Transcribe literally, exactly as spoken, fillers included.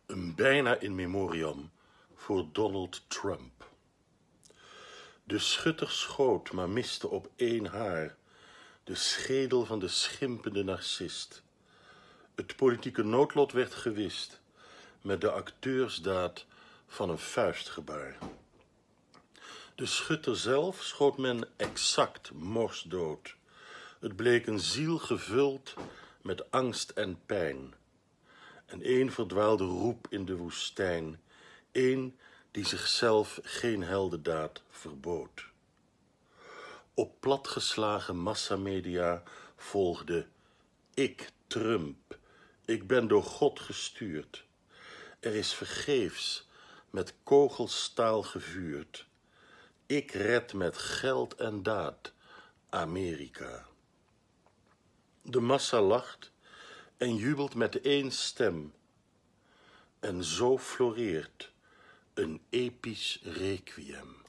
Een bijna in memoriam voor Donald Trump. De schutter schoot, maar miste op één haar, de schedel van de schimpende narcist. Het politieke noodlot werd gewist met de acteursdaad van een vuistgebaar. De schutter zelf schoot men exact morsdood. Het bleek een ziel gevuld met angst en pijn. En één verdwaalde roep in de woestijn, één die zichzelf geen heldendaad verbood. Op platgeslagen massamedia volgde: ik, Trump, ik ben door God gestuurd. Er is vergeefs met kogelstaal gevuurd. Ik red met geld en daad Amerika. De massa lacht en jubelt met één stem. En zo floreert een episch requiem.